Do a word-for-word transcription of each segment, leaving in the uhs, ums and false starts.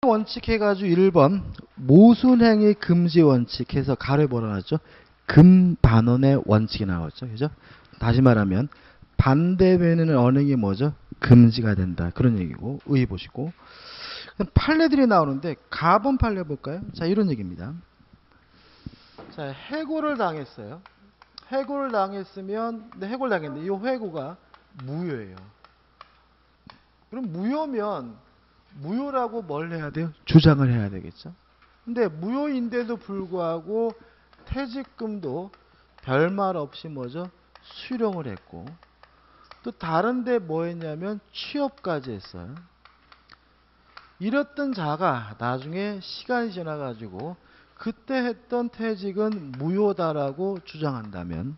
원칙 해가지고 일 번 모순행위 금지 원칙 해서 가로에 뭐라 나왔죠? 금반원의 원칙이 나왔죠. 그죠? 다시 말하면 반대되는 언행이 뭐죠? 금지가 된다. 그런 얘기고 의 보시고 판례들이 나오는데 가본 판례 볼까요? 자, 이런 얘기입니다. 자, 해고를 당했어요. 해고를 당했으면 근데 해고를 당했는데 이 해고가 무효예요. 그럼 무효면 무효라고 뭘 해야 돼요? 주장을 해야 되겠죠. 근데 무효인데도 불구하고 퇴직금도 별말 없이 뭐죠? 수령을 했고 또 다른데 뭐 했냐면 취업까지 했어요. 이랬던 자가 나중에 시간이 지나가지고 그때 했던 퇴직은 무효다라고 주장한다면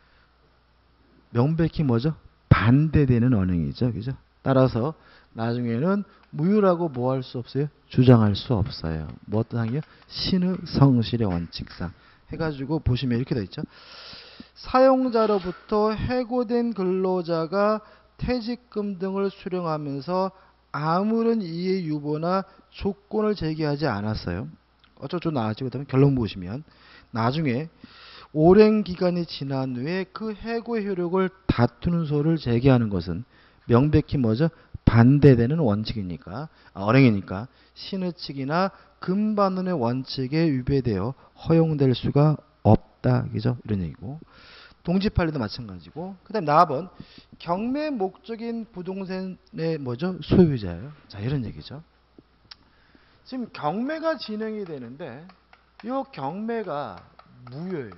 명백히 뭐죠? 반대되는 언행이죠. 그죠? 따라서 나중에는 무효라고 뭐 할 수 없어요? 주장할 수 없어요. 뭐 어떤 상이요? 신의 성실의 원칙상 해가지고 보시면 이렇게 되어 있죠. 사용자로부터 해고된 근로자가 퇴직금 등을 수령하면서 아무런 이해 유보나 조건을 제기하지 않았어요. 어쩌고 나왔지. 그다음에 결론 보시면 나중에 오랜 기간이 지난 후에 그 해고의 효력을 다투는 소를 제기하는 것은 명백히 뭐죠? 반대되는 원칙이니까 아, 언행이니까 신의 측이나 금반원의 원칙에 위배되어 허용될 수가 없다. 그죠? 이런 얘기고 동지판례도 마찬가지고 그 다음에 사 번 경매 목적인 부동산의 뭐죠? 소유자예요. 자, 이런 얘기죠. 지금 경매가 진행이 되는데 이 경매가 무효예요.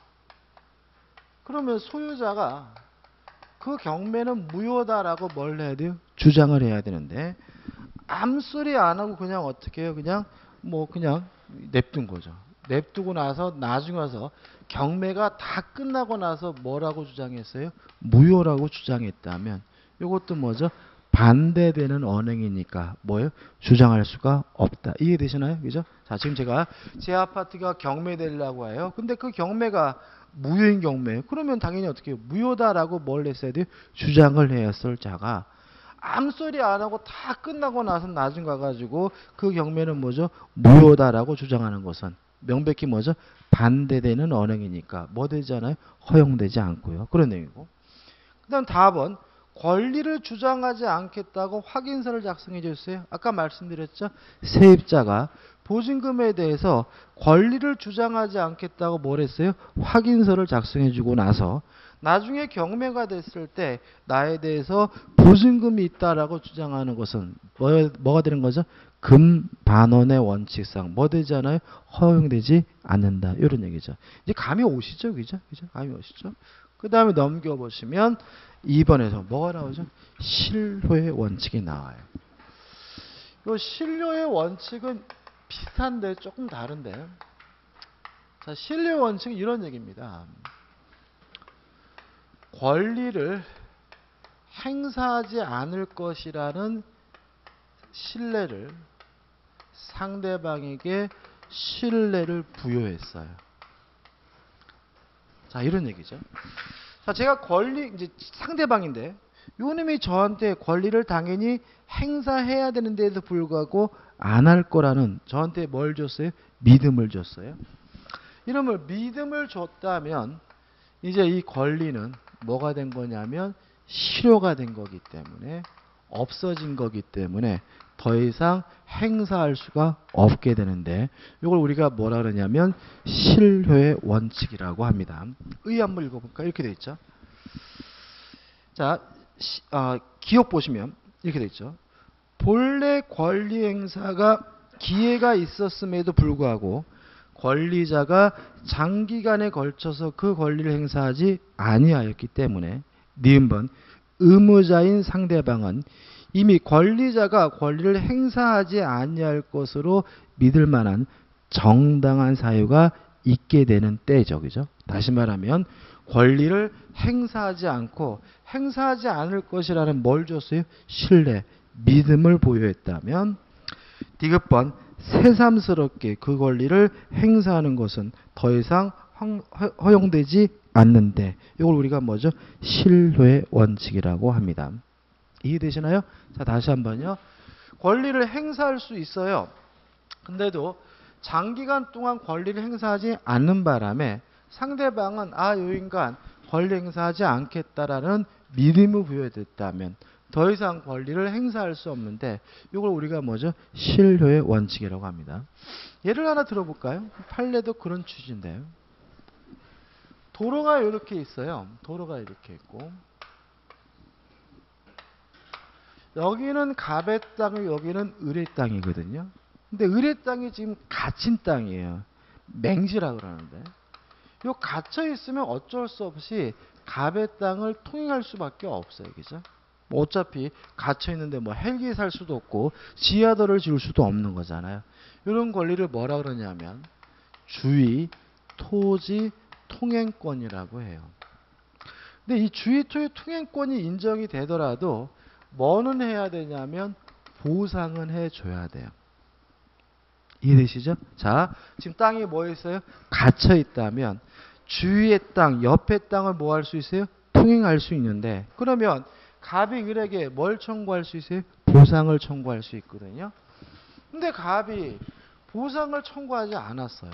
그러면 소유자가 그 경매는 무효다라고 뭘 해야 돼요? 주장을 해야 되는데 암소리 안 하고 그냥 어떻게 해요? 그냥 뭐 그냥 냅둔 거죠. 냅두고 나서 나중에 와서 경매가 다 끝나고 나서 뭐라고 주장했어요? 무효라고 주장했다면 이것도 뭐죠? 반대되는 언행이니까 뭐예요? 주장할 수가 없다. 이해되시나요? 그죠? 자, 지금 제가 제 아파트가 경매되려고 해요. 근데 그 경매가 무효인 경매. 그러면 당연히 어떻게 해요? 무효다라고 뭘 했어야 돼요? 주장을 했을 자가 암소리 안 하고 다 끝나고 나서 나중 가가지고 그 경매는 뭐죠? 무효다라고 주장하는 것은 명백히 뭐죠? 반대되는 언행이니까 뭐 되잖아요? 허용되지 않고요. 그런 내용이고. 그 다음 답은 권리를 주장하지 않겠다고 확인서를 작성해 줬어요. 아까 말씀드렸죠? 세입자가 보증금에 대해서 권리를 주장하지 않겠다고 뭘 했어요? 확인서를 작성해 주고 나서 나중에 경매가 됐을 때 나에 대해서 보증금이 있다라고 주장하는 것은 뭐, 뭐가 되는 거죠? 금반원의 원칙상 뭐 되잖아요? 허용되지 않는다. 이런 얘기죠. 이제 감이 오시죠? 그죠? 그죠? 감이 오시죠? 그 다음에 넘겨보시면 이 번에서 뭐가 나오죠? 실효의 원칙이 나와요. 이 실효의 원칙은 비슷한데 조금 다른데요. 자, 실효의 원칙은 이런 얘기입니다. 권리를 행사하지 않을 것이라는 신뢰를 상대방에게 신뢰를 부여했어요. 자, 이런 얘기죠. 자, 제가 권리, 이제 상대방인데, 요 놈이 저한테 권리를 당연히 행사해야 되는데도 불구하고 안 할 거라는 저한테 뭘 줬어요? 믿음을 줬어요. 이러면 믿음을 줬다면, 이제 이 권리는 뭐가 된 거냐면, 실효가 된 거기 때문에, 없어진 거기 때문에, 더 이상 행사할 수가 없게 되는데 이걸 우리가 뭐라 그러냐면 실효의 원칙이라고 합니다. 의 한번 읽어볼까요? 이렇게 돼 있죠. 자, 시, 어, 기억 보시면 이렇게 돼 있죠. 본래 권리 행사가 기회가 있었음에도 불구하고 권리자가 장기간에 걸쳐서 그 권리를 행사하지 아니하였기 때문에 니은번 의무자인 상대방은 이미 권리자가 권리를 행사하지 아니할 것으로 믿을 만한 정당한 사유가 있게 되는 때죠. 그죠? 다시 말하면 권리를 행사하지 않고 행사하지 않을 것이라는 뭘 줬어요? 신뢰, 믿음을 보여했다면 디귿번 새삼스럽게 그 권리를 행사하는 것은 더 이상 허용되지 않는데 이걸 우리가 뭐죠? 실효의 원칙이라고 합니다. 이해되시나요? 자, 다시 한번요. 권리를 행사할 수 있어요. 근데도 장기간 동안 권리를 행사하지 않는 바람에 상대방은 아, 요 인간 권리 행사하지 않겠다라는 믿음을 부여됐다면 더 이상 권리를 행사할 수 없는데 이걸 우리가 뭐죠? 실효의 원칙이라고 합니다. 예를 하나 들어볼까요? 판례도 그런 취지인데요. 도로가 이렇게 있어요. 도로가 이렇게 있고 여기는 갑의 땅, 여기는 을의 땅이거든요. 근데 을의 땅이 지금 갇힌 땅이에요. 맹지라 그러는데 요 갇혀 있으면 어쩔 수 없이 갑의 땅을 통행할 수밖에 없어요. 그죠? 뭐 어차피 갇혀 있는데 뭐 헬기 살 수도 없고 지하도를 지을 수도 없는 거잖아요. 이런 권리를 뭐라 그러냐면 주의 토지 통행권이라고 해요. 근데 이 주의 토지 통행권이 인정이 되더라도 뭐는 해야 되냐면 보상은 해줘야 돼요. 이해되시죠? 자, 지금 땅이 뭐 있어요? 갇혀 있다면 주위의 땅, 옆의 땅을 뭐 할 수 있어요? 통행할 수 있는데 그러면 갑이 을에게 뭘 청구할 수 있어요? 보상을 청구할 수 있거든요. 근데 갑이 보상을 청구하지 않았어요.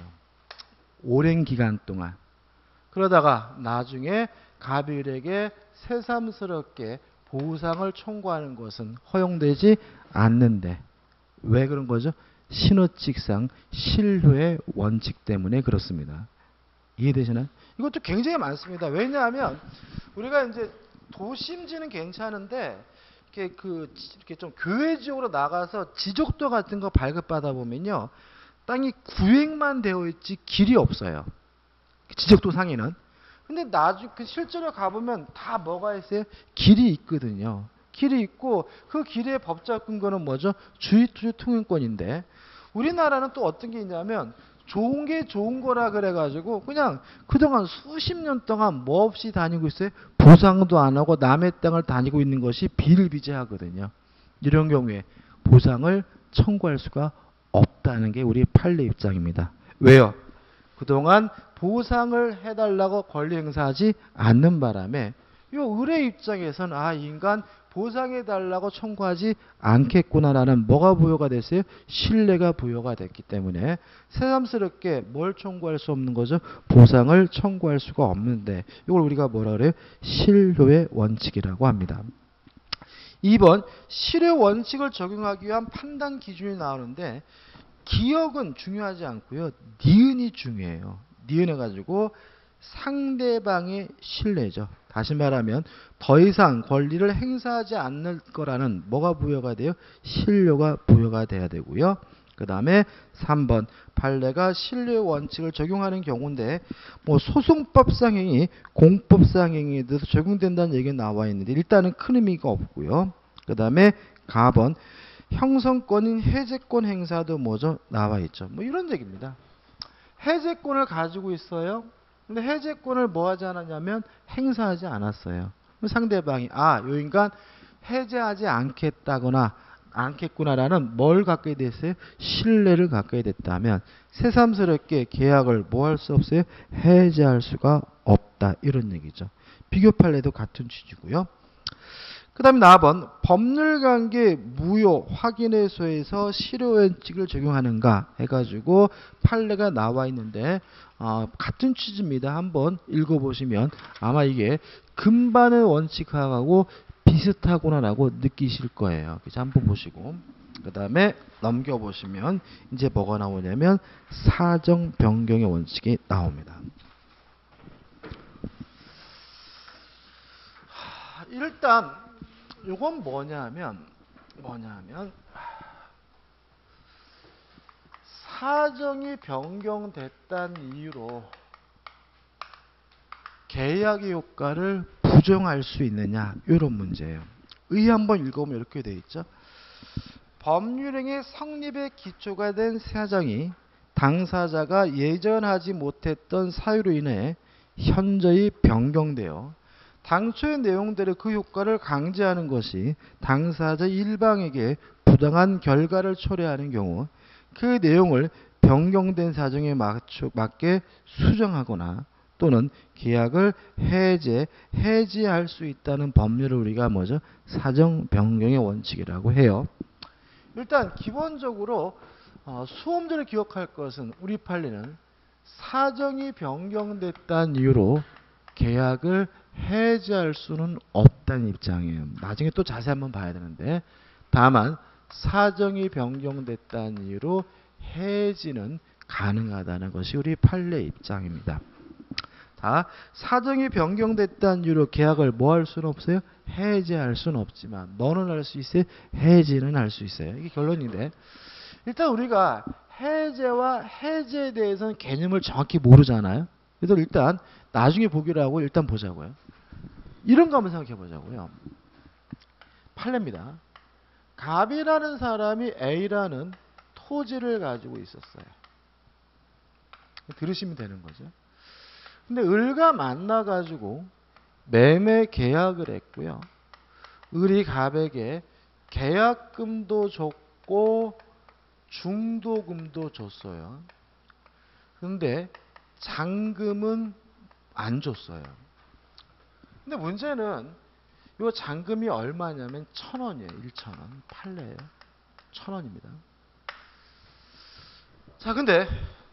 오랜 기간 동안. 그러다가 나중에 갑이 을에게 새삼스럽게 보상을 청구하는 것은 허용되지 않는데 왜 그런 거죠? 신호칙상 실효의 원칙 때문에 그렇습니다. 이해되시나요? 이것도 굉장히 많습니다. 왜냐하면 우리가 이제 도심지는 괜찮은데 이렇게 그 이렇게 좀 교외 지역으로 나가서 지적도 같은 거 발급받아 보면요, 땅이 구획만 되어 있지 길이 없어요. 지적도 상에는. 근데 나중 그 실제로 가보면 다 뭐가 있어요? 길이 있거든요. 길이 있고 그 길의 법적 근거는 뭐죠? 주의투지 통행권인데 우리나라는 또 어떤 게 있냐면 좋은 게 좋은 거라 그래가지고 그냥 그동안 수십 년 동안 뭐 없이 다니고 있어요. 보상도 안 하고 남의 땅을 다니고 있는 것이 비일비재하거든요. 이런 경우에 보상을 청구할 수가 없다는 게 우리 판례 입장입니다. 왜요? 그동안 보상을 해달라고 권리 행사하지 않는 바람에 요 을의 입장에서는 아, 이 인간 보상해달라고 청구하지 않겠구나라는 뭐가 부여가 됐어요? 신뢰가 부여가 됐기 때문에 새삼스럽게 뭘 청구할 수 없는 거죠? 보상을 청구할 수가 없는데 이걸 우리가 뭐라 그래요? 실효의 원칙이라고 합니다. 이 번 실효 원칙을 적용하기 위한 판단 기준이 나오는데 기억은 중요하지 않고요. 니은이 중요해요. 니은 해가지고 상대방의 신뢰죠. 다시 말하면 더 이상 권리를 행사하지 않을 거라는 뭐가 부여가 돼요? 신뢰가 부여가 돼야 되고요. 그 다음에 삼 번 판례가 신뢰 원칙을 적용하는 경우인데 뭐 소송법상 행위, 공법상 행위에도 적용된다는 얘기가 나와 있는데 일단은 큰 의미가 없고요. 그 다음에 가번 형성권인 해제권 행사도 뭐죠? 나와 있죠. 뭐 이런 얘기입니다. 해제권을 가지고 있어요. 근데 해제권을 뭐 하지 않았냐면 행사하지 않았어요. 상대방이 아, 요 인간 해제하지 않겠다거나 않겠구나라는 뭘 갖게 됐어요? 신뢰를 갖게 됐다면 새삼스럽게 계약을 뭐 할 수 없어요? 해제할 수가 없다. 이런 얘기죠. 비교 판례도 같은 취지고요. 그 다음에 사 번 법률관계 무효 확인해소에서 실효원칙을 적용하는가 해가지고 판례가 나와 있는데 어, 같은 취지입니다. 한번 읽어보시면 아마 이게 금반의 원칙하고 비슷하구나라고 느끼실 거예요. 그래서 한번 보시고 그 다음에 넘겨보시면 이제 뭐가 나오냐면 사정 변경의 원칙이 나옵니다. 하, 일단 이건 뭐냐면 뭐냐면 사정이 변경됐다는 이유로 계약의 효과를 부정할 수 있느냐 이런 문제예요. 의 한번 읽어보면 이렇게 되어 있죠. 법률행위 성립의 기초가 된 사정이 당사자가 예전하지 못했던 사유로 인해 현저히 변경되어 당초의 내용대로 그 효과를 강제하는 것이 당사자 일방에게 부당한 결과를 초래하는 경우 그 내용을 변경된 사정에 맞춰, 맞게 수정하거나 또는 계약을 해제, 해지할 수 있다는 법률을 우리가 뭐죠? 사정 변경의 원칙이라고 해요. 일단 기본적으로 어, 수험 전에 기억할 것은 우리 판례는 사정이 변경됐다는 이유로 계약을 해지할 수는 없다는 입장이에요. 나중에 또 자세히 한번 봐야 되는데 다만 사정이 변경됐다는 이유로 해지는 가능하다는 것이 우리 판례 입장입니다. 자, 사정이 변경됐다는 이유로 계약을 뭐 할 수는 없어요? 해지할 수는 없지만 뭐는 할 수 있어요? 해지는 할 수 있어요. 이게 결론인데 일단 우리가 해제와 해제에 대해서는 개념을 정확히 모르잖아요. 그래서 일단 나중에 보기로 하고 일단 보자고요. 이런 거 한번 생각해 보자고요. 판례입니다. 갑이라는 사람이 A라는 토지를 가지고 있었어요. 들으시면 되는 거죠. 근데 을과 만나가지고 매매 계약을 했고요. 을이 갑에게 계약금도 줬고 중도금도 줬어요. 근데 잔금은 안 줬어요. 근데 문제는 이 잔금이 얼마냐면 천 원이에요. 일천 원. 판례예요. 천 원입니다. 자, 근데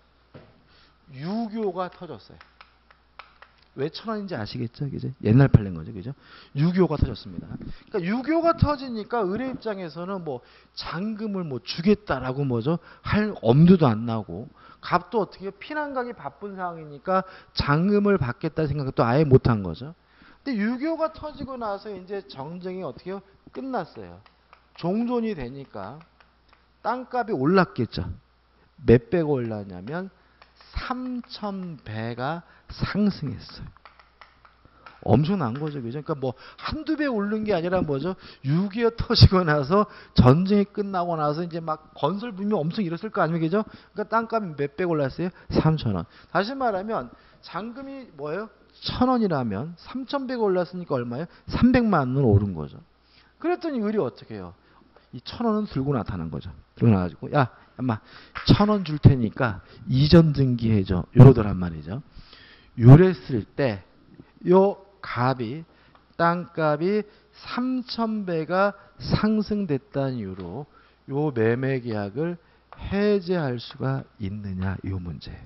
유교가 터졌어요. 왜 천 원인지 아시겠죠? 그죠? 옛날 판례인 거죠. 그죠? 유교가 터졌습니다. 그러니까 유교가 터지니까 을의 입장에서는 뭐 잔금을 뭐 주겠다라고 뭐죠? 할 엄두도 안 나고 갑도 어떻게 피난가기 바쁜 상황이니까 잔금을 받겠다는 생각도 아예 못 한 거죠. 근데 유교가 터지고 나서 이제 정쟁이 어떻게 해요? 끝났어요. 종전이 되니까 땅값이 올랐겠죠. 몇 배가 올랐냐면 삼천 배가 상승했어요. 엄청난 거죠. 그죠? 그러니까 뭐 한두 배 오른 게 아니라 뭐죠? 육이오 터지고 나서 전쟁이 끝나고 나서 이제 막 건설 붐이 엄청 일었을 거 아니에요. 그죠? 그러니까 땅값이 몇 배 올랐어요? 삼천 원. 다시 말하면 잔금이 뭐예요? 천 원이라면 삼천 배가 올랐으니까 얼마예요? 삼백만 원은 오른 거죠. 그랬더니 을이 어떻게 해요? 이 천 원은 들고 나타난 거죠. 들고 나가지고 야, 엄마 천 원 줄 테니까 이전 등기해줘. 이러더란 말이죠. 요랬을 때 요 갑이 땅값이 삼천 배가 상승됐다는 이유로 요 매매 계약을 해제할 수가 있느냐 이 문제예요.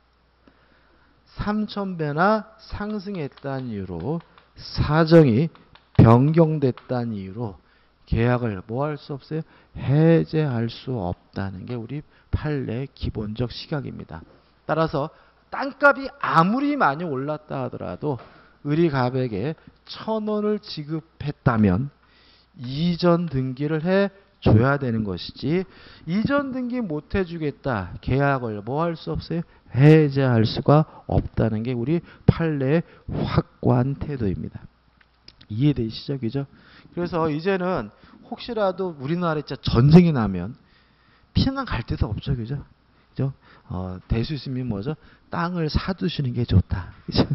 삼천 배나 상승했다는 이유로 사정이 변경됐다는 이유로 계약을 뭐 할 수 없어요? 해제할 수 없다는 게 우리 판례의 기본적 시각입니다. 따라서 땅값이 아무리 많이 올랐다 하더라도 을이 갑에게 천 원을 지급했다면 이전 등기를 해 줘야 되는 것이지 이전 등기 못 해주겠다. 계약을 뭐 할 수 없어요? 해제할 수가 없다는 게 우리 판례의 확고한 태도입니다. 이해되시죠? 그죠? 그래서 이제는 혹시라도 우리나라에 진짜 전쟁이 나면 피난 갈 데도 없죠. 그죠? 그죠? 어, 될 수 있으면 뭐죠? 땅을 사두시는 게 좋다. 그죠?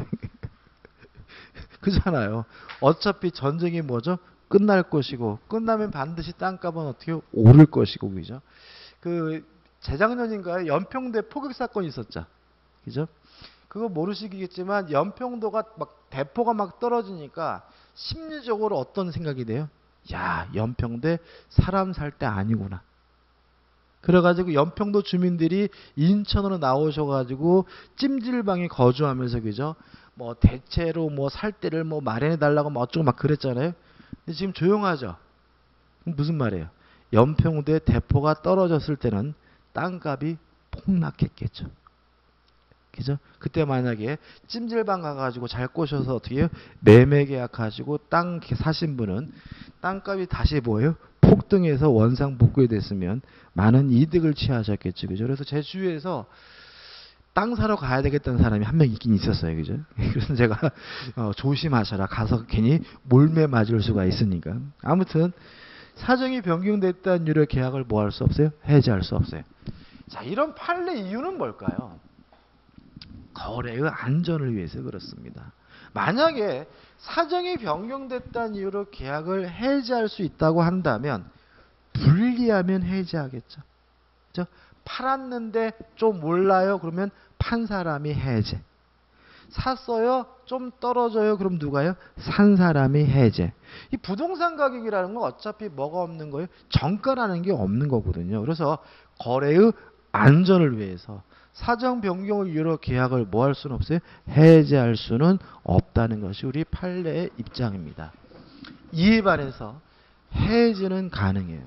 그잖아요. 어차피 전쟁이 뭐죠? 끝날 것이고 끝나면 반드시 땅값은 어떻게 오를 것이고 그죠? 그 재작년인가요? 연평도에 포격 사건이 있었죠. 그죠? 그거 모르시겠지만 연평도가 막 대포가 막 떨어지니까 심리적으로 어떤 생각이 돼요? 야, 연평도에 사람 살 때 아니구나. 그래가지고 연평도 주민들이 인천으로 나오셔가지고 찜질방에 거주하면서 그죠? 뭐 대체로 뭐 살 때를 뭐 마련해 달라고 뭐 어쩌고 막 그랬잖아요. 근데 지금 조용하죠. 무슨 말이에요? 연평도에 대포가 떨어졌을 때는 땅값이 폭락했겠죠. 그죠? 그때 만약에 찜질방 가가지고 잘 꼬셔서 어떻게 해요? 매매 계약 가지고 땅 사신 분은 땅값이 다시 뭐예요? 폭등해서 원상복구이 됐으면 많은 이득을 취하셨겠죠. 그죠? 그래서 제 주위에서 땅 사러 가야 되겠다는 사람이 한 명 있긴 있었어요. 그죠? 그래서 제가 어, 조심하셔라. 가서 괜히 몰매 맞을 수가 있으니까. 아무튼 사정이 변경됐다는 이유로 계약을 뭐 할 수 없어요? 해지할 수 없어요. 자, 이런 판례 이유는 뭘까요? 거래의 안전을 위해서 그렇습니다. 만약에 사정이 변경됐다는 이유로 계약을 해지할 수 있다고 한다면 불리하면 해지하겠죠. 그렇죠? 팔았는데 좀 몰라요. 그러면 판 사람이 해제. 샀어요? 좀 떨어져요? 그럼 누가요? 산 사람이 해제. 이 부동산 가격이라는 건 어차피 뭐가 없는 거예요? 정가라는 게 없는 거거든요. 그래서 거래의 안전을 위해서 사정 변경을 이유로 계약을 뭐 할 수는 없어요? 해제할 수는 없다는 것이 우리 판례의 입장입니다. 이에 반해서 해제는 가능해요.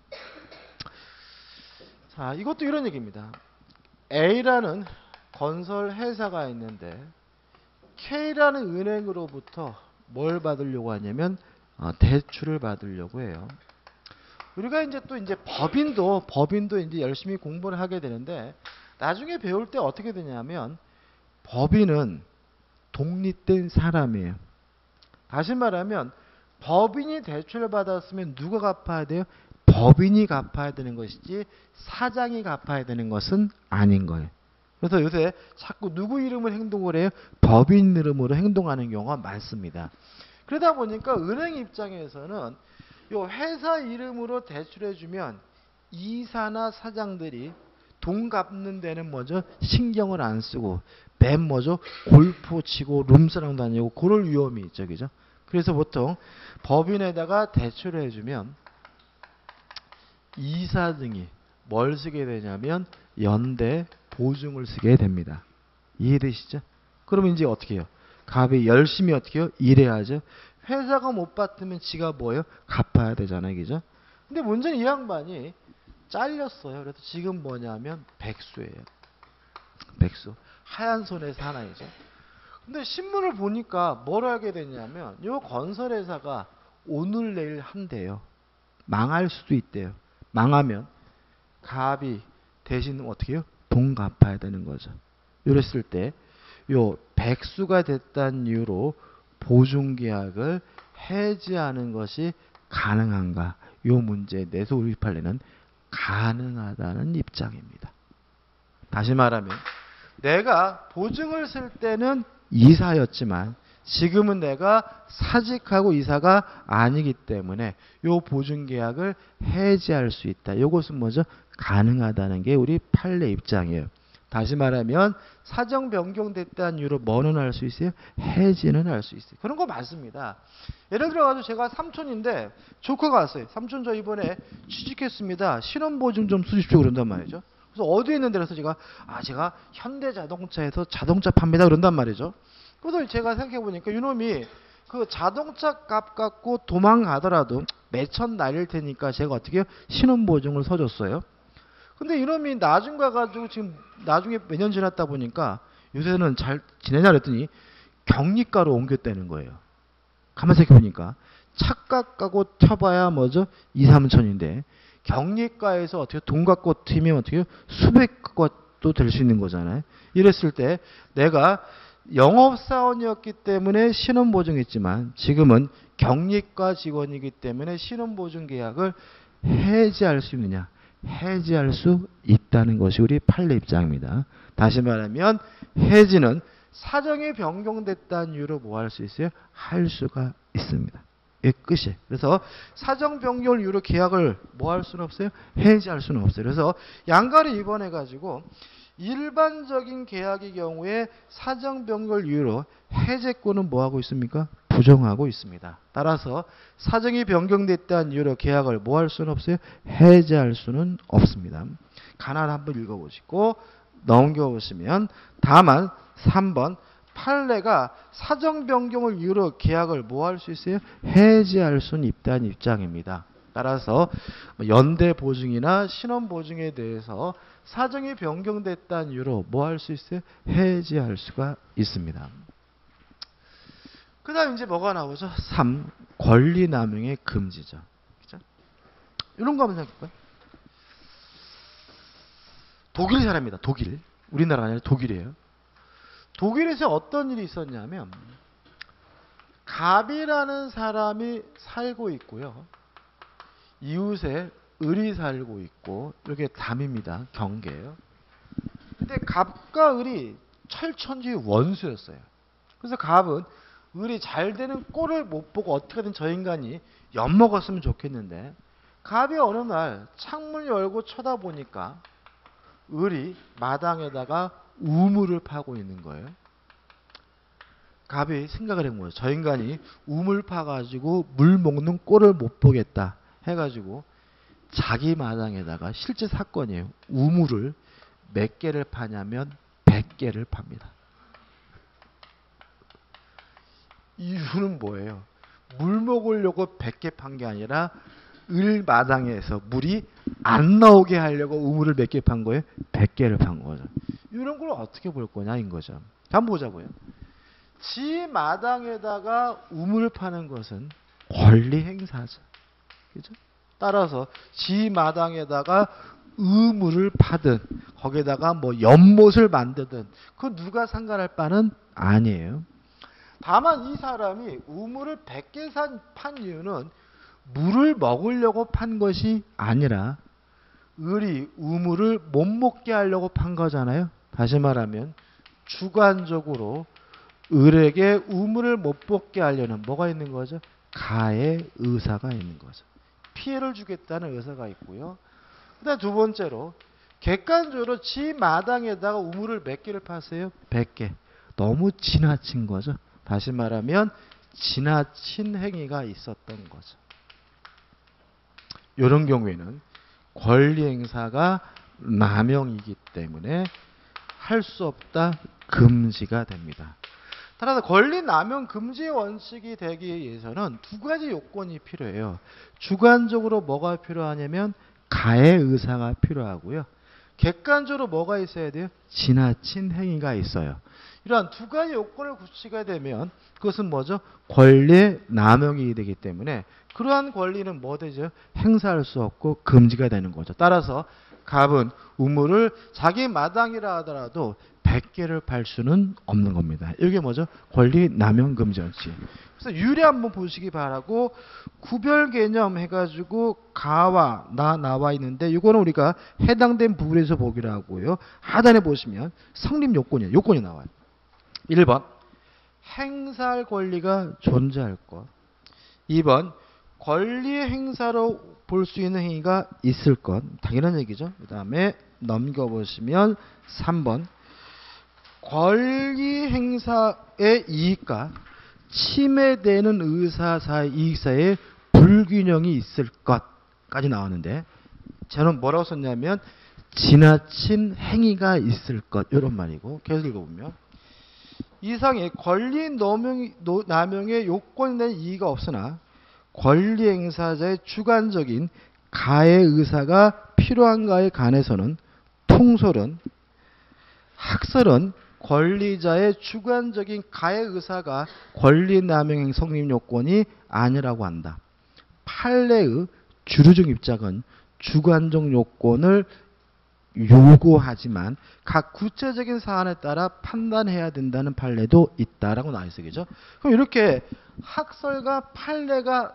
자, 이것도 이런 얘기입니다. A라는 건설 회사가 있는데 K라는 은행으로부터 뭘 받으려고 하냐면 어, 대출을 받으려고 해요. 우리가 이제 또 이제 법인도 법인도 이제 열심히 공부를 하게 되는데 나중에 배울 때 어떻게 되냐면 법인은 독립된 사람이에요. 다시 말하면 법인이 대출을 받았으면 누가 갚아야 돼요? 법인이 갚아야 되는 것이지 사장이 갚아야 되는 것은 아닌 거예요. 그래서 요새 자꾸 누구 이름으로 행동을 해요? 법인 이름으로 행동하는 경우가 많습니다. 그러다 보니까 은행 입장에서는 요 회사 이름으로 대출해주면 이사나 사장들이 돈 갚는 데는 뭐죠? 신경을 안 쓰고 맨 뭐죠? 골프 치고 룸사랑 다니고 그럴 위험이 있죠. 그죠? 그래서 보통 법인에다가 대출을 해주면 이사 등이 뭘 쓰게 되냐면 연대 보증을 쓰게 됩니다. 이해되시죠? 그러면 이제 어떻게 해요? 갑이 열심히 어떻게 해요? 일해야죠. 회사가 못 받으면 지가 뭐예요? 갚아야 되잖아요. 그죠? 근데 문제는 이 양반이 잘렸어요. 그래서 지금 뭐냐면 백수예요. 백수. 하얀 손에 사나이죠. 근데 신문을 보니까 뭘 알게 됐냐면 이 건설회사가 오늘 내일 한대요. 망할 수도 있대요. 망하면 갑이 대신 어떻게 해요? 돈 갚아야 되는 거죠. 이랬을 때 요 백수가 됐다는 이유로 보증계약을 해지하는 것이 가능한가? 요 문제에 대해서 우리 판례는 가능하다는 입장입니다. 다시 말하면 내가 보증을 쓸 때는 이사였지만 지금은 내가 사직하고 이사가 아니기 때문에 요 보증계약을 해지할 수 있다. 이것은 뭐죠? 가능하다는 게 우리 판례 입장이에요. 다시 말하면 사정 변경됐다는 이유로 뭐는 할 수 있어요? 해지는 할 수 있어요. 그런 거 많습니다. 예를 들어가지고 제가 삼촌인데 조카가 왔어요. 삼촌 저 이번에 취직했습니다. 신원보증 좀 쓰십시오 그런단 말이죠. 그래서 어디에 있는데 그래서 제가 아 제가 현대자동차에서 자동차 판매다 그런단 말이죠. 그래서 제가 생각해 보니까 이놈이 그 자동차 값 갖고 도망가더라도 매천 날릴 테니까 제가 어떻게 해요? 신원보증을 서줬어요. 근데 이놈이 나중 가가지고 지금 나중에 몇 년 지났다 보니까 요새는 잘 지내냐 그랬더니 경리가로 옮겼다는 거예요. 가만 생각해보니까 착각 가고 튀어봐야 뭐죠? 이, 삼천인데 경리가에서 어떻게 돈 갖고 튀면 어떻게 해요? 수백것도 될 수 있는 거잖아요. 이랬을 때 내가 영업사원이었기 때문에 신원보증했지만 지금은 경리과 직원이기 때문에 신원보증 계약을 해지할 수 있느냐? 해지할 수 있다는 것이 우리 판례 입장입니다. 다시 말하면 해지는 사정이 변경됐다는 이유로 뭐 할 수 있어요? 할 수가 있습니다. 이게 끝이에요. 그래서 사정 변경을 이유로 계약을 뭐 할 수는 없어요? 해지할 수는 없어요. 그래서 양가를 입원해 가지고 일반적인 계약의 경우에 사정 변경을 이유로 해제권은 뭐 하고 있습니까? 부정하고 있습니다. 따라서 사정이 변경됐다는 이유로 계약을 뭐 할 수는 없어요? 해제할 수는 없습니다. 가나다 한번 읽어보시고 넘겨보시면 다만 삼 번 판례가 사정 변경을 이유로 계약을 뭐 할 수 있어요? 해지할 수는 있다는 입장입니다. 따라서 연대 보증이나 신원 보증에 대해서 사정이 변경됐다는 이유로 뭐 할 수 있어요? 해지할 수가 있습니다. 그 다음 이제 뭐가 나오죠? 삼. 권리남용의 금지죠. 그죠? 이런 거 한번 생각해볼까요? 독일 사람입니다. 독일. 우리나라가 아니라 독일이에요. 독일에서 어떤 일이 있었냐면 갑이라는 사람이 살고 있고요. 이웃에 을이 살고 있고 이게 담입니다. 경계예요. 근데 갑과 을이 철천지 원수였어요. 그래서 갑은 을이 잘 되는 꼴을 못 보고 어떻게든 저 인간이 엿먹었으면 좋겠는데 갑이 어느 날 창문을 열고 쳐다보니까 을이 마당에다가 우물을 파고 있는 거예요. 갑이 생각을 한 거예요. 저 인간이 우물 파가지고 물 먹는 꼴을 못 보겠다 해가지고 자기 마당에다가 실제 사건이에요. 우물을 몇 개를 파냐면 백 개를 팝니다. 이유는 뭐예요? 물 먹으려고 백 개 판 게 아니라 을 마당에서 물이 안 나오게 하려고 우물을 몇 개 판 거예요? 백 개를 판 거죠. 이런 걸 어떻게 볼 거냐인 거죠. 한번 보자고요. 지 마당에다가 우물을 파는 것은 권리 행사죠. 그죠? 따라서 지 마당에다가 우물을 파든 거기에다가 뭐 연못을 만들든 그 누가 상관할 바는 아니에요. 다만 이 사람이 우물을 백 개 판 이유는 물을 먹으려고 판 것이 아니라 을이 우물을 못 먹게 하려고 판 거잖아요. 다시 말하면 주관적으로 을에게 우물을 못 먹게 하려는 뭐가 있는 거죠? 가의 의사가 있는 거죠. 피해를 주겠다는 의사가 있고요. 그다음 두 번째로 객관적으로 지 마당에다가 우물을 몇 개를 팠어요? 백 개. 너무 지나친 거죠. 다시 말하면 지나친 행위가 있었던 거죠. 이런 경우에는 권리 행사가 남용이기 때문에 할 수 없다, 금지가 됩니다. 따라서 권리 남용 금지 원칙이 되기 위해서는 두 가지 요건이 필요해요. 주관적으로 뭐가 필요하냐면 가의 의사가 필요하고요. 객관적으로 뭐가 있어야 돼요? 지나친 행위가 있어요. 이러한 두 가지 요건을 갖추게 되면 그것은 뭐죠? 권리 남용이 되기 때문에 그러한 권리는 뭐 되죠? 행사할 수 없고 금지가 되는 거죠. 따라서 갑은 우물을 자기 마당이라 하더라도 백 개를 팔 수는 없는 겁니다. 이게 뭐죠? 권리 남용 금지 원칙. 그래서 유래 한번 보시기 바라고 구별 개념 해가지고 가와 나 나와 있는데 이거는 우리가 해당된 부분에서 보기로 하고요. 하단에 보시면 성립 요건이에요. 요건이 나와요. 일 번 행사할 권리가 존재할 것. 이 번 권리 행사로 볼 수 있는 행위가 있을 것. 당연한 얘기죠. 그 다음에 넘겨보시면 삼 번 권리 행사의 이익과 침해되는 의사 사이 이익 사이에 불균형이 있을 것까지 나왔는데 저는 뭐라고 썼냐면 지나친 행위가 있을 것 이런 말이고 계속 읽어보면 이상의 권리 남용이, 남용의 요건에 대한 이의가 없으나 권리 행사자의 주관적인 가의 의사가 필요한가에 관해서는 통솔은 학설은 권리자의 주관적인 가의 의사가 권리 남용 성립 요건이 아니라고 한다. 판례의 주류적 입장은 주관적 요건을 요구하지만 각 구체적인 사안에 따라 판단해야 된다는 판례도 있다라고 나와 있어요. 그죠? 그럼 이렇게 학설과 판례가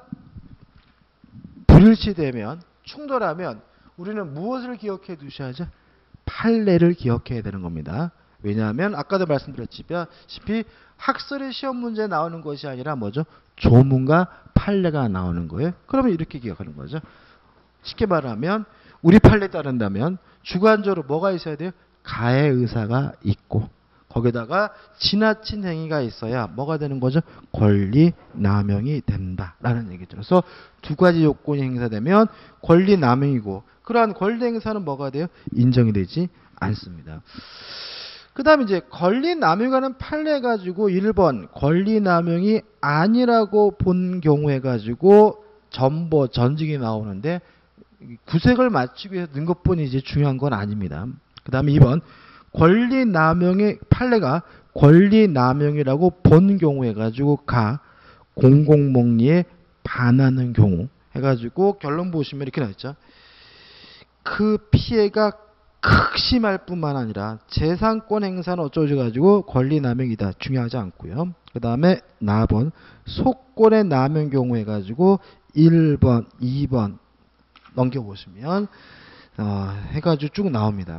불일치되면 충돌하면 우리는 무엇을 기억해 두셔야죠? 판례를 기억해야 되는 겁니다. 왜냐하면 아까도 말씀드렸다시피 학설의 시험 문제에 나오는 것이 아니라 뭐죠? 조문과 판례가 나오는 거예요. 그러면 이렇게 기억하는 거죠. 쉽게 말하면 우리 판례에 따른다면 주관적으로 뭐가 있어야 돼요? 가의 의사가 있고 거기다가 지나친 행위가 있어야 뭐가 되는 거죠? 권리 남용이 된다라는 얘기죠. 그래서 두 가지 요건이 행사되면 권리 남용이고 그러한 권리 행사는 뭐가 돼요? 인정이 되지 않습니다. 그 다음에 이제 권리 남용하는 판례 가지고 일 번 권리 남용이 아니라고 본 경우에 가지고 전보 전직이 나오는데 구색을 맞추기 위해서 넣은 것뿐이지 중요한 건 아닙니다. 그 다음에 이 번 권리 남용의 판례가 권리 남용이라고 본 경우에 가지고 가 공공목리에 반하는 경우 해가지고 결론 보시면 이렇게 나있죠. 그 피해가 극심할 뿐만 아니라 재산권 행사는 어쩌고 가지고 권리 남용이다. 중요하지 않고요. 그 다음에 사 번 속권의 남용 경우에 가지고 일 번, 이 번 넘겨보시면 어, 해가지고 쭉 나옵니다.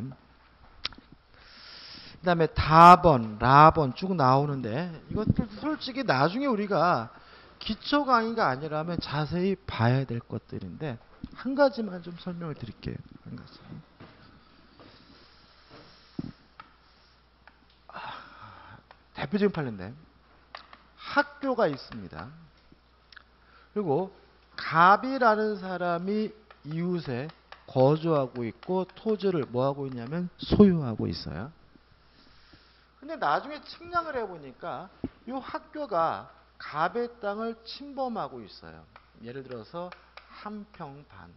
그 다음에 다번, 라번 쭉 나오는데 이것들 솔직히 나중에 우리가 기초 강의가 아니라면 자세히 봐야 될 것들인데 한 가지만 좀 설명을 드릴게요. 한 가지. 대표적인 판례인데 학교가 있습니다. 그리고 갑이라는 사람이 이웃에 거주하고 있고 토지를 뭐하고 있냐면 소유하고 있어요. 근데 나중에 측량을 해보니까 이 학교가 갑의 땅을 침범하고 있어요. 예를 들어서 한 평 반,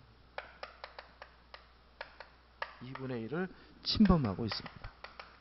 이분의 일을 침범하고 있습니다.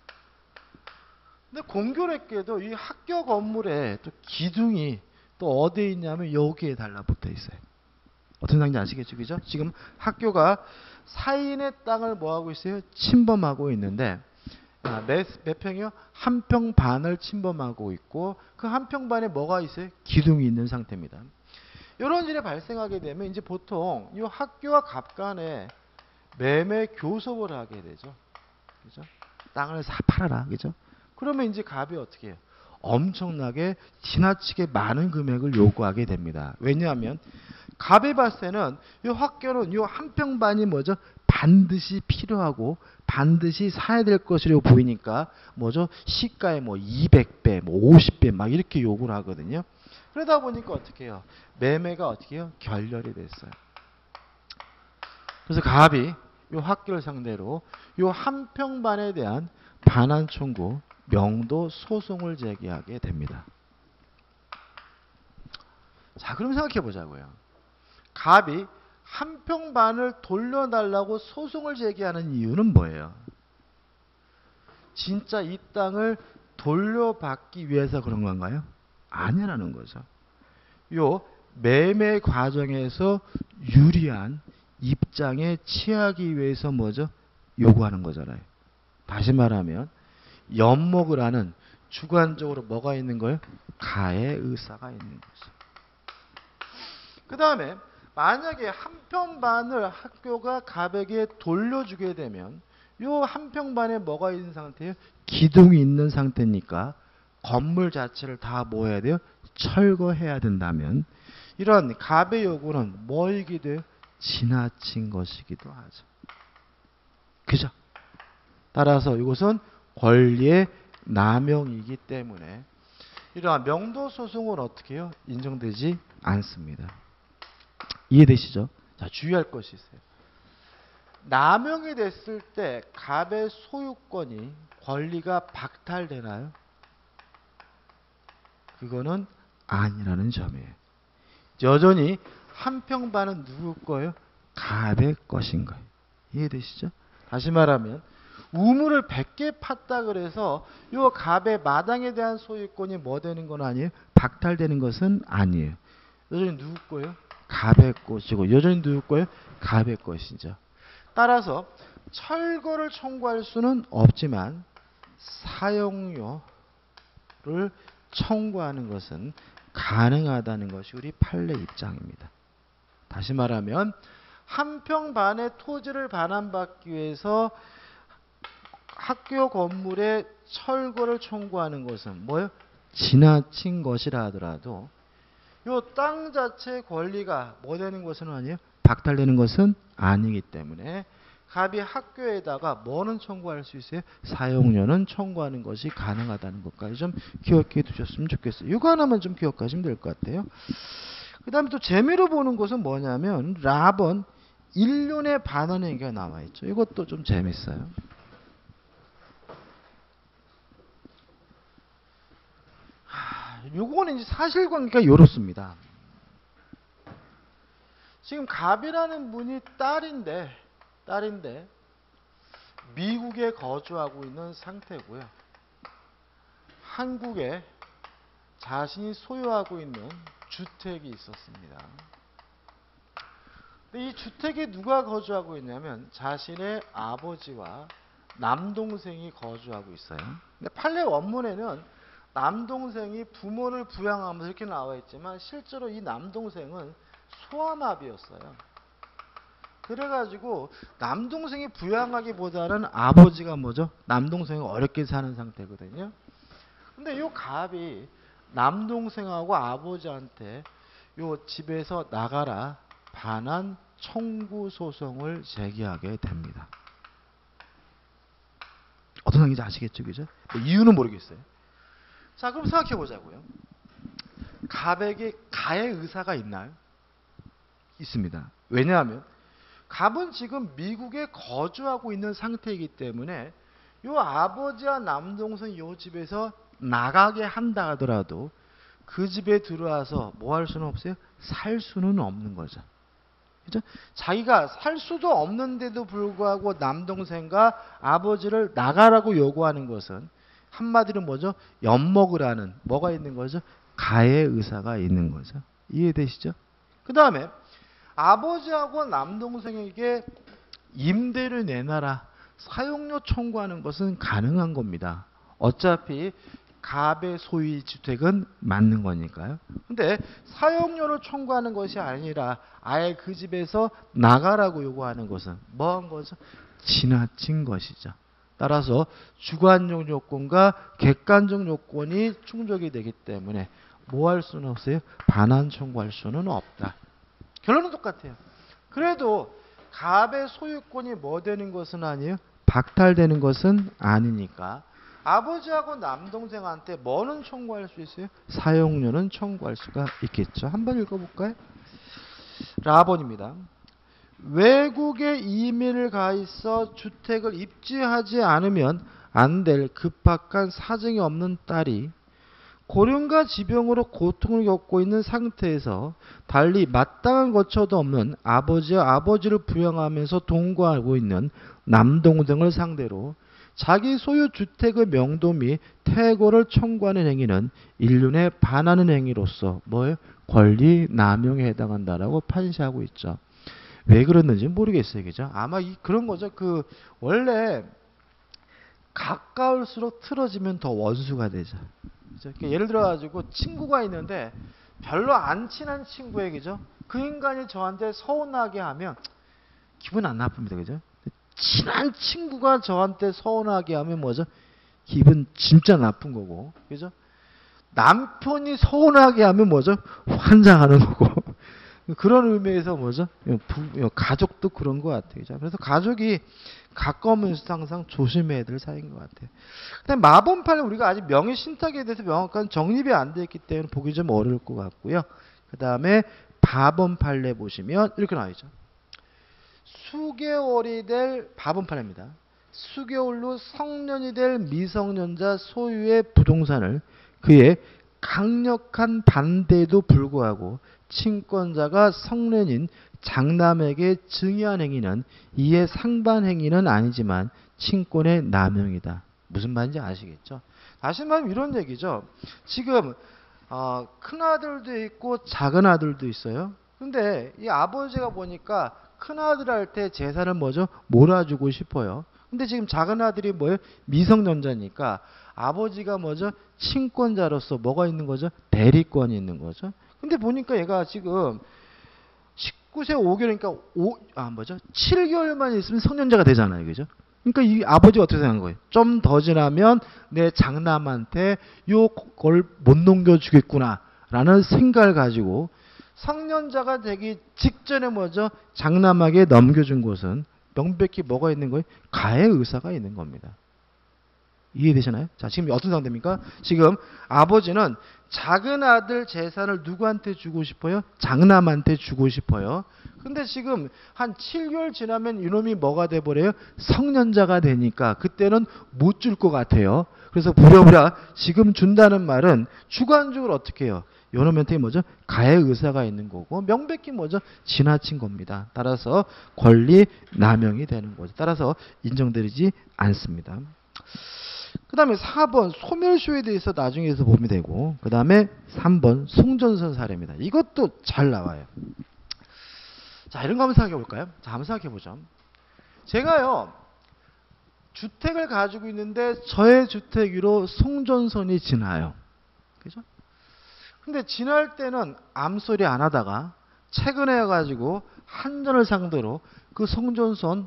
근데 공교롭게도 이 학교 건물에 또 기둥이 또 어디에 있냐면 여기에 달라붙어 있어요. 어떤 땅인지 아시겠죠? 그죠? 지금 학교가 사인의 땅을 뭐하고 있어요? 침범하고 있는데 아, 몇, 몇 평이요? 한 평 반을 침범하고 있고 그 한 평 반에 뭐가 있어요? 기둥이 있는 상태입니다. 이런 일이 발생하게 되면 이제 보통 이 학교와 갑 간에 매매 교섭을 하게 되죠. 그죠? 땅을 사 팔아라. 그죠? 그러면 이제 갑이 어떻게 해요? 엄청나게 지나치게 많은 금액을 요구하게 됩니다. 왜냐하면 갑이 봤을 때는 이 학교는 이 한 평 반이 뭐죠? 반드시 필요하고 반드시 사야 될 것으로 보이니까 뭐죠? 시가의 뭐 이백 배, 뭐 오십 배 막 이렇게 요구를 하거든요. 그러다 보니까 어떻게 해요? 매매가 어떻게 해요? 결렬이 됐어요. 그래서 갑이 이 학교를 상대로 이 한 평 반에 대한 반환 청구, 명도 소송을 제기하게 됩니다. 자, 그럼 생각해 보자고요. 갑이 한 평 반을 돌려달라고 소송을 제기하는 이유는 뭐예요? 진짜 이 땅을 돌려받기 위해서 그런 건가요? 아니라는 거죠. 요 매매 과정에서 유리한 입장에 취하기 위해서 뭐죠? 요구하는 거잖아요. 다시 말하면 엿먹을 하는 주관적으로 뭐가 있는 거예요? 가의 의사가 있는 거죠. 그 다음에 만약에 한 평 반을 학교가 갑에게 돌려주게 되면 요 한 평 반에 뭐가 있는 상태예요? 기둥이 있는 상태니까 건물 자체를 다 뭐 해야 돼요? 철거해야 된다면 이런 갑의 요구는 뭐이기도 해요? 지나친 것이기도 하죠. 그죠? 따라서 이것은 권리의 남용이기 때문에 이러한 명도소송은 어떻게 해요? 인정되지 않습니다. 이해되시죠? 자, 주의할 것이 있어요. 남용이 됐을 때 갑의 소유권이 권리가 박탈되나요? 그거는 아니라는 점이에요. 여전히 한 평 반은 누구 거예요? 갑의 것인 거예요. 이해되시죠? 다시 말하면 우물을 백 개 팠다 그래서 이 갑의 마당에 대한 소유권이 뭐 되는 건 아니에요? 박탈되는 것은 아니에요. 여전히 누구 거예요? 갑의 것이고 여전히 누구 거예요? 갑의 것이죠. 따라서 철거를 청구할 수는 없지만 사용료를 청구하는 것은 가능하다는 것이 우리 판례 입장입니다. 다시 말하면 한 평 반의 토지를 반환받기 위해서 학교 건물의 철거를 청구하는 것은 뭐예요? 지나친 것이라 하더라도 이 땅 자체의 권리가 뭐 되는 것은 아니에요? 박탈되는 것은 아니기 때문에 갑이 학교에다가 뭐는 청구할 수 있어요? 사용료는 청구하는 것이 가능하다는 것까지 좀 기억해 두셨으면 좋겠어요. 이거 하나만 좀 기억하시면 될 것 같아요. 그 다음에 또 재미로 보는 것은 뭐냐면 랍은 일륜의 반환 얘기가 나와 있죠. 이것도 좀 재밌어요. 요거는 이제 사실관계가 이렇습니다. 지금 갑이라는 분이 딸인데, 딸인데, 미국에 거주하고 있는 상태고요. 한국에 자신이 소유하고 있는 주택이 있었습니다. 근데 이 주택에 누가 거주하고 있냐면 자신의 아버지와 남동생이 거주하고 있어요. 근데 판례 원문에는 남동생이 부모를 부양하면서 이렇게 나와 있지만 실제로 이 남동생은 소아마비였어요. 그래가지고 남동생이 부양하기보다는 아버지가 뭐죠? 남동생이 어렵게 사는 상태거든요. 근데 이 갑이 남동생하고 아버지한테 요 집에서 나가라 반환 청구 소송을 제기하게 됩니다. 어떤 상황인지 아시겠죠? 그죠? 이유는 모르겠어요. 자, 그럼 생각해 보자고요. 갑에게 가해 의사가 있나요? 있습니다. 왜냐하면 갑은 지금 미국에 거주하고 있는 상태이기 때문에 요 아버지와 남동생 요 집에서 나가게 한다 하더라도 그 집에 들어와서 뭐 할 수는 없어요? 살 수는 없는 거죠. 그죠? 자기가 살 수도 없는데도 불구하고 남동생과 아버지를 나가라고 요구하는 것은 한마디로 뭐죠? 엿먹으라는 뭐가 있는 거죠? 가해 의사가 있는 거죠. 이해되시죠? 그 다음에 아버지하고 남동생에게 임대를 내놔라, 사용료 청구하는 것은 가능한 겁니다. 어차피 갑의 소유 주택은 맞는 거니까요. 근데 사용료를 청구하는 것이 아니라 아예 그 집에서 나가라고 요구하는 것은 뭐한 거죠? 지나친 것이죠. 따라서 주관적 요건과 객관적 요건이 충족이 되기 때문에 뭐 할 수는 없어요? 반환 청구할 수는 없다. 결론은 똑같아요. 그래도 갑의 소유권이 뭐 되는 것은 아니에요? 박탈되는 것은 아니니까 아버지하고 남동생한테 뭐는 청구할 수 있어요? 사용료는 청구할 수가 있겠죠. 한번 읽어볼까요? 라본입니다. 외국에 이민을 가 있어 주택을 입주하지 않으면 안 될 급박한 사정이 없는 딸이 고령과 지병으로 고통을 겪고 있는 상태에서 달리 마땅한 거처도 없는 아버지와 아버지를 부양하면서 동거하고 있는 남동생을 상대로 자기 소유 주택의 명도 및 퇴거를 청구하는 행위는 일륜에 반하는 행위로서 뭐예요? 권리 남용에 해당한다라고 판시하고 있죠. 왜 그랬는지 모르겠어요. 그죠? 아마 이, 그런 거죠. 그, 원래, 가까울수록 틀어지면 더 원수가 되죠. 그죠? 그러니까 예를 들어가지고, 친구가 있는데, 별로 안 친한 친구에게죠. 그 인간이 저한테 서운하게 하면, 기분 안 나쁩니다. 그죠? 친한 친구가 저한테 서운하게 하면 뭐죠? 기분 진짜 나쁜 거고. 그죠? 남편이 서운하게 하면 뭐죠? 환장하는 거고. 그런 의미에서 뭐죠? 부, 가족도 그런 것 같아요. 그래서 가족이 가까우면서 항상 조심해야 될 사이인 것 같아요. 근데 마본팔레 우리가 아직 명의 신탁에 대해서 명확한 정립이 안 되어 있기 때문에 보기 좀 어려울 것 같고요. 그 다음에 바본팔레 보시면 이렇게 나와있죠. 수개월이 될 바본팔레입니다. 수개월로 성년이 될 미성년자 소유의 부동산을 그의 강력한 반대에도 불구하고 친권자가 성년인 장남에게 증여한 행위는 이에 상반 행위는 아니지만 친권의 남용이다. 무슨 말인지 아시겠죠? 다시 말하면 이런 얘기죠. 지금 어, 큰 아들도 있고 작은 아들도 있어요. 근데 이 아버지가 보니까 큰 아들 할 때 재산을 뭐죠? 몰아주고 싶어요. 근데 지금 작은 아들이 뭐예요? 미성년자니까 아버지가 뭐죠? 친권자로서 뭐가 있는 거죠? 대리권이 있는 거죠. 근데 보니까 얘가 지금 십구 세 오 개월이니까 오, 아 뭐죠? 칠 개월만 있으면 성년자가 되잖아요. 그죠? 그러니까 이 아버지가 어떻게 생각한 거예요? 좀 더 지나면 내 장남한테 요걸 못 넘겨주겠구나 라는 생각을 가지고 성년자가 되기 직전에 뭐죠? 장남에게 넘겨준 것은 명백히 뭐가 있는 거예요? 가해 의사가 있는 겁니다. 이해되시나요? 자, 지금 어떤 상태입니까? 지금 아버지는 작은 아들 재산을 누구한테 주고 싶어요? 장남한테 주고 싶어요. 근데 지금 한 칠 개월 지나면 이놈이 뭐가 돼버려요? 성년자가 되니까 그때는 못 줄 것 같아요. 그래서 부랴부랴 지금 준다는 말은 주관적으로 어떻게 해요? 요놈한테 뭐죠? 가해 의사가 있는 거고 명백히 뭐죠? 지나친 겁니다. 따라서 권리 남용이 되는 거죠. 따라서 인정되지 않습니다. 그 다음에 사 번 소멸시효에 대해서 나중에서 보면 되고 그 다음에 삼 번 송전선 사례입니다. 이것도 잘 나와요. 자, 이런 거 한번 생각해 볼까요? 자, 한번 생각해 보죠. 제가요 주택을 가지고 있는데 저의 주택 위로 송전선이 지나요. 그죠? 근데 지날 때는 아무 소리 안 하다가 최근에 가지고 한전을 상대로 그 송전선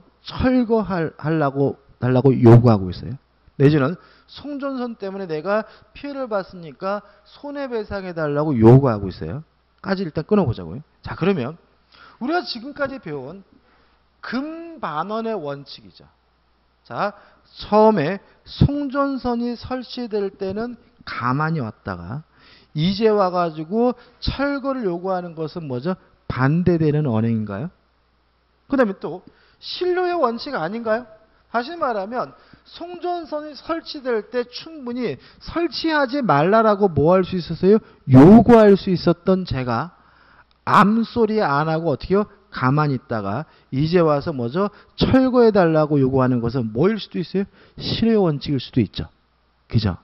철거하려고 달라고 요구하고 있어요. 내지는 송전선 때문에 내가 피해를 봤으니까 손해배상해 달라고 요구하고 있어요. 까지 일단 끊어보자고요. 자, 그러면 우리가 지금까지 배운 금반원의 원칙이죠. 자, 처음에 송전선이 설치될 때는 가만히 왔다가 이제 와가지고 철거를 요구하는 것은 뭐죠? 반대되는 언행인가요? 그 다음에 또 신뢰의 원칙 아닌가요? 다시 말하면 송전선이 설치될 때 충분히 설치하지 말라라고 뭐 할 수 있었어요? 요구할 수 있었던 제가 암소리 안 하고 어떻게요? 가만히 있다가 이제 와서 뭐죠? 철거해달라고 요구하는 것은 뭐일 수도 있어요? 신뢰의 원칙일 수도 있죠. 그죠?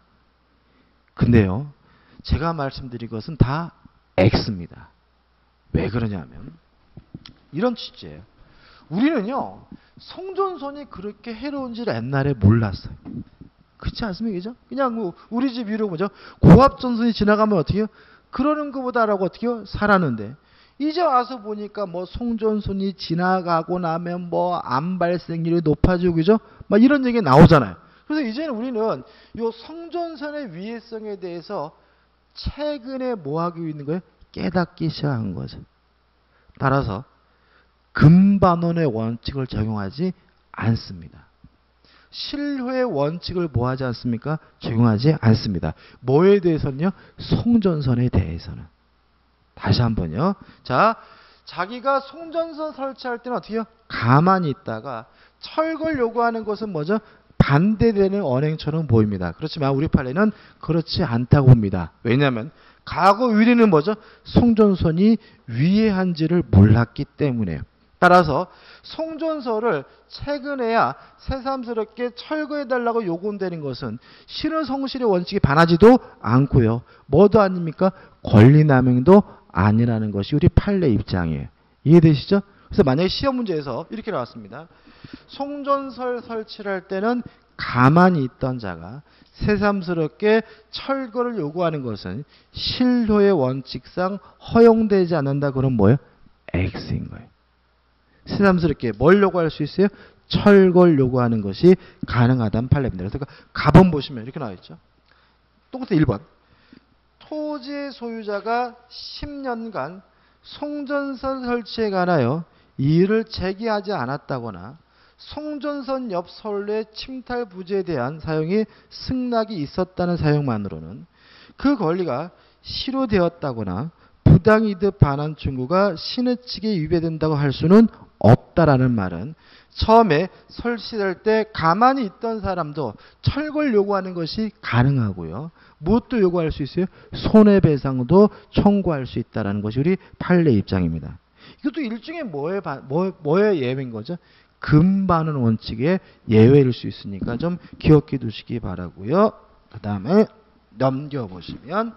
근데요. 제가 말씀드린 것은 다 X입니다. 왜 그러냐면 이런 취지예요. 우리는요. 송전선이 그렇게 해로운 줄 옛날에 몰랐어요. 그렇지 않습니까? 그죠? 그냥 뭐 우리 집 위로 뭐죠? 고압전선이 지나가면 어떻게 해요? 그러는 것보다라고 어떻게 해요? 살았는데 이제 와서 보니까 뭐 송전선이 지나가고 나면 뭐 암 발생률이 높아지고 그죠? 막 이런 얘기 나오잖아요. 그래서 이제는 우리는 요 송전선의 위해성에 대해서 최근에 뭐 하고 있는 거예요? 깨닫기 시작한 거죠. 따라서 금반원의 원칙을 적용하지 않습니다. 실효의 원칙을 뭐 하지 않습니까? 적용하지 않습니다. 뭐에 대해서는요? 송전선에 대해서는. 다시 한번요. 자, 자기가 송전선 설치할 때는 어떻게 해요? 가만히 있다가 철거를 요구하는 것은 뭐죠? 반대되는 언행처럼 보입니다. 그렇지만 우리 판례는 그렇지 않다고 봅니다. 왜냐하면 과거 위례는 뭐죠? 송전선이 위해한지를 몰랐기 때문에요. 따라서 송전선을 최근에야 새삼스럽게 철거해달라고 요구되는 것은 신의 성실의 원칙에 반하지도 않고요. 뭐도 아닙니까? 권리남용도 아니라는 것이 우리 판례 입장이에요. 이해되시죠? 그래서 만약에 시험 문제에서 이렇게 나왔습니다. 송전선 설치를 할 때는 가만히 있던 자가 새삼스럽게 철거를 요구하는 것은 실효의 원칙상 허용되지 않는다. 그럼 뭐예요? X인 거예요. 새삼스럽게 뭘 요구할 수 있어요? 철거를 요구하는 것이 가능하다는 판례입니다. 그래서 가본 보시면 이렇게 나와 있죠. 똑같은 일 번. 토지의 소유자가 십 년간 송전선 설치에 관하여 이의를 제기하지 않았다거나 송전선 옆 선로의 침탈 부지에 대한 사용이 승낙이 있었다는 사용만으로는 그 권리가 실효되었다거나 부당이득 반환 청구가 신의 측에 위배된다고 할 수는 없다라는 말은 처음에 설치될 때 가만히 있던 사람도 철거를 요구하는 것이 가능하고요. 무엇도 요구할 수 있어요? 손해배상도 청구할 수 있다는 것이 우리 판례 입장입니다. 이것도 일종의 뭐의, 뭐, 뭐의 예외인 거죠? 금반원 원칙의 예외일 수 있으니까 좀 기억해 두시기 바라고요. 그 다음에 넘겨보시면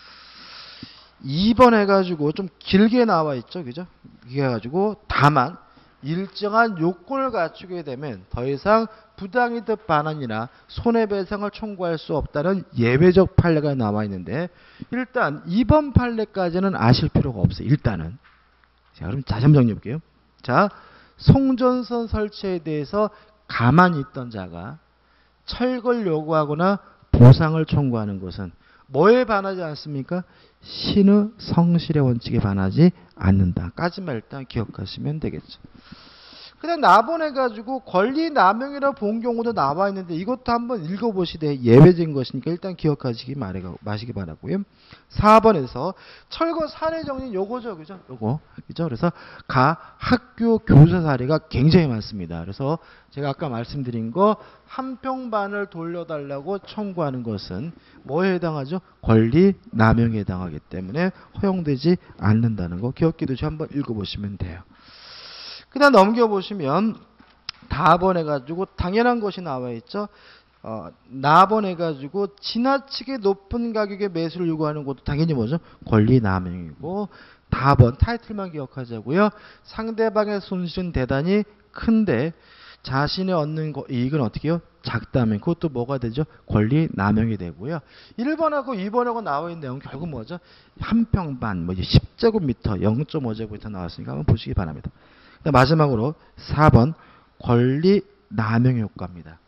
이 번 해가지고 좀 길게 나와 있죠. 그죠? 이게 해가지고 다만 일정한 요건을 갖추게 되면 더 이상 부당이득 반환이나 손해배상을 청구할 수 없다는 예외적 판례가 나와 있는데 일단 이번 판례까지는 아실 필요가 없어요. 일단은. 자, 그럼 다시 한번 정리해 볼게요. 자, 송전선 설치에 대해서 가만히 있던 자가 철거를 요구하거나 보상을 청구하는 것은 뭐에 반하지 않습니까? 신의 성실의 원칙에 반하지 않는다까지만 일단 기억하시면 되겠죠. 그다음 나번해가지고 권리 남용이라 본 경우도 나와 있는데 이것도 한번 읽어보시되 예외적인 것이니까 일단 기억하시기 마시기 바라고요. 사 번에서 철거 사례 정리 요거죠, 그죠? 요거 그죠? 그래서 가 학교 교사 사례가 굉장히 많습니다. 그래서 제가 아까 말씀드린 거 한 평반을 돌려달라고 청구하는 것은 뭐에 해당하죠? 권리 남용에 해당하기 때문에 허용되지 않는다는 거 기억기도 한번 읽어보시면 돼요. 그 다음 넘겨보시면 다번해가지고 당연한 것이 나와 있죠. 어, 나번해가지고 지나치게 높은 가격의 매수를 요구하는 것도 당연히 뭐죠? 권리 남용이고 다번 타이틀만 기억하자고요. 상대방의 손실은 대단히 큰데 자신이 얻는 거, 이익은 어떻게 해요? 작다면 그것도 뭐가 되죠? 권리 남용이 되고요. 일 번하고 이 번하고 나와 있는 내용은 결국 뭐죠? 한 평반, 뭐 이제 십 제곱미터, 영 점 오 제곱미터 나왔으니까 한번 보시기 바랍니다. 마지막으로 사 번 권리 남용 효과입니다.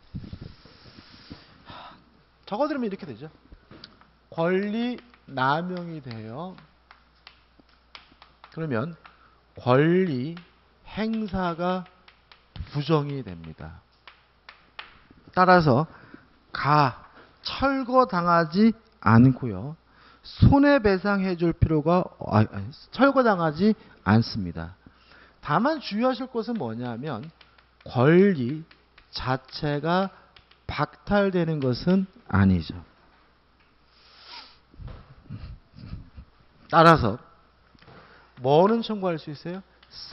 적어 들으면 이렇게 되죠. 권리 남용이 돼요. 그러면 권리 행사가 부정이 됩니다. 따라서 가 철거당하지 않고요. 손해배상해 줄 필요가 아, 아니, 철거당하지 않습니다. 다만 주의하실 것은 뭐냐면 권리 자체가 박탈되는 것은 아니죠. 따라서 뭐는 청구할 수 있어요?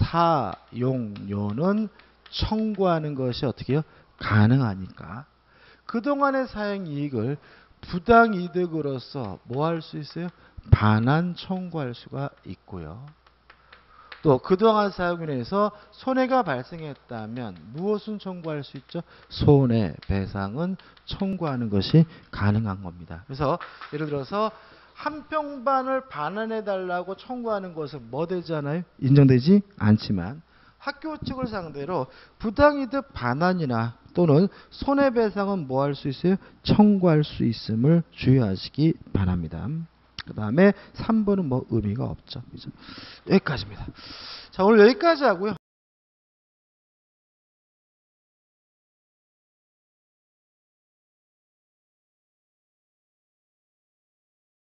사용료는 청구하는 것이 어떻게 해요? 가능하니까 그동안의 사용이익을 부당이득으로서 뭐 할 수 있어요? 반환 청구할 수가 있고요. 또 그동안 사용으로 해서 손해가 발생했다면 무엇은 청구할 수 있죠? 손해배상은 청구하는 것이 가능한 겁니다. 그래서 예를 들어서 한 평반을 반환해 달라고 청구하는 것은 뭐 되잖아요? 인정되지 않지만 학교 측을 상대로 부당이득 반환이나 또는 손해배상은 뭐 할 수 있어요? 청구할 수 있음을 주의하시기 바랍니다. 그 다음에 삼 번은 뭐 의미가 없죠. 그죠? 여기까지입니다. 자, 오늘 여기까지 하고요.